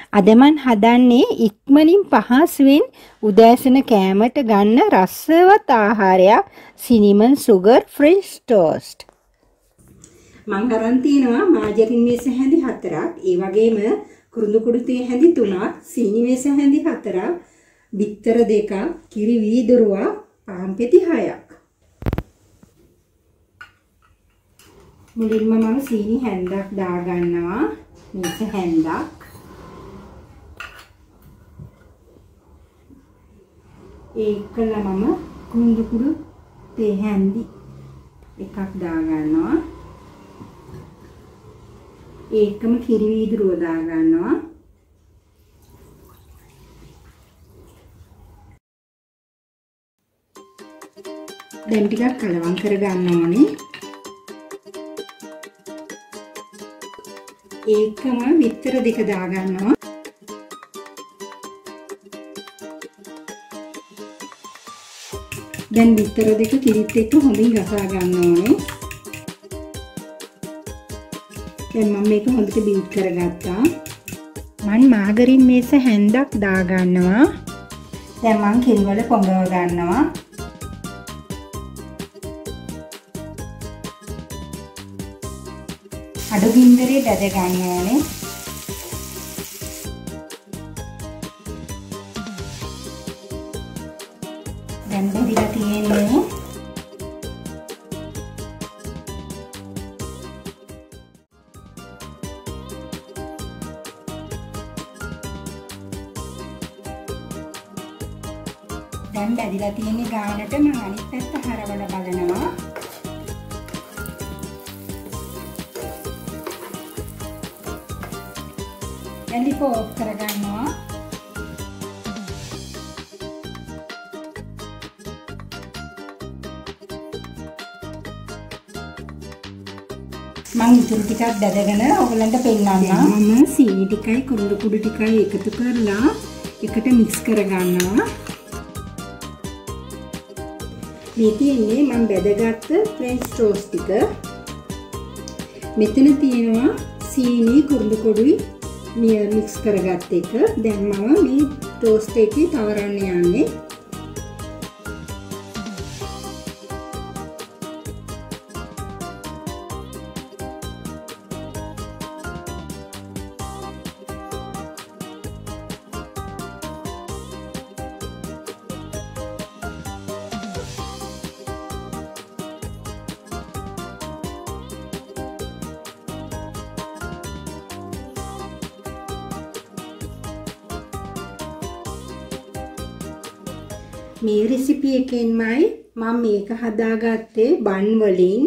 අද මන් හදන්නේ ඉක්මනින් පහසුවෙන් උදෑසන කෑමට ගන්න රසවත් ආහාරයක් cinnamon sugar French toast. මං අරන් තියනවා මාජරින් මේස හැඳි 4ක්, ඒ වගේම කුරුඳු කුඩු තේ හැඳි 3ක්, සීනි මේස හැඳි 4ක්, බිත්තර 2ක්, කිරි වීදුරුවක්, පාන් පෙති 6ක්. මුලින්ම මම සීනි හැන්දක් දා ගන්නවා. මේක හැන්දක්. ඒකල මම කුරුඳු කුඩු තේ හැන්දි එකක් දා ගන්නවා. ඒකම කිරි වීදුරුව දා ගන්නවා. දැන් ටිකක් කලවම් කර ගන්න ඕනේ. ඒකම විතර දෙක දා ගන්නවා. දැන් විතර දෙක කිරිත් එක්ක හොඳින් ගසා ගන්න ඕනේ. දැන් මම මේක හොඳට බීට් කරගත්තා. මම මාගරින් මේස හැන්දක් දා ගන්නවා. දැන් මම කිරි වල පොඟව ගන්නවා. අඩු ගින්දරේ බැද ගන්න ඕනේ. දැන් බෙදලා තියෙන්නේ. දැන් බෙදලා තියෙන්නේ ගානට මම අනිත් පැත්ත හරවලා බලනවා. එලිප ඔෆ් කරගන්නවා. මම ඉතුරු ටිකක් බෙදගෙන ඔයගලන්ට පෙන්නන්නම්. මම සීනි ටිකයි කුරුඳු කුඩු ටිකයි එකතු කරලා එකට මික්ස් කරගන්නවා. මේ තියෙන්නේ මම බෙදගත්ත ෆ්‍රෙන්ච් ටෝස්ට් ටික. මෙතන තියෙනවා සීනි කුරුඳු කුඩුයි මික්ස් කරගත්ත එක. දැන් මම මේ ටෝස්ට් එකේ තවරන්න යන්නේ. මේ රෙසිපි එකෙන්මයි මම මේක හදාගත්තේ බන් වලින්.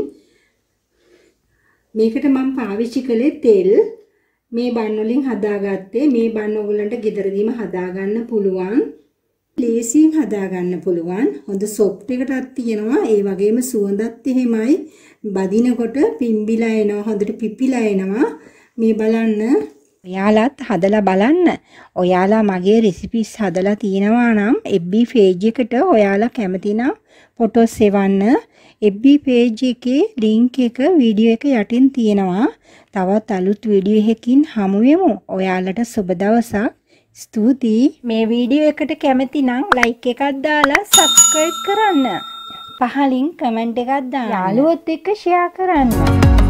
මේකට මම පාවිච්චි කළේ තෙල්. මේ බන් වලින් හදාගත්තේ. මේ බන් ඔයගලන්ට ගෙදරදීම හදාගන්න පුළුවන්. ලේසියෙන් හදාගන්න පුළුවන්. හොඳ සොෆ්ට් එකටත් තියෙනවා. ඒ වගේම සුවඳත් එහෙමයි. බදිනකොට පිම්බිලා එනවා. හොඳට පිපිලා එනවා. මේ බලන්න. ඔයාලත් හදලා බලන්න. ඔයාලා මගේ රෙසිපිස් හදලා තියෙනවා නම් FB page එකට ඔයාලා කැමති නම් ෆොටෝස් එවන්න. FB page එකේ link එක වීඩියෝ එක යටින් තියෙනවා. තවත් අලුත් වීඩියෝ එකකින් හමු වෙමු. ඔයාලට සුබ දවසක්. ස්තුතියි. මේ වීඩියෝ එකට කැමති නම් like එකක් දාලා subscribe කරන්න. පහලින් comment එකක් දාන්න. යාළුවොත් එක්ක share කරන්න.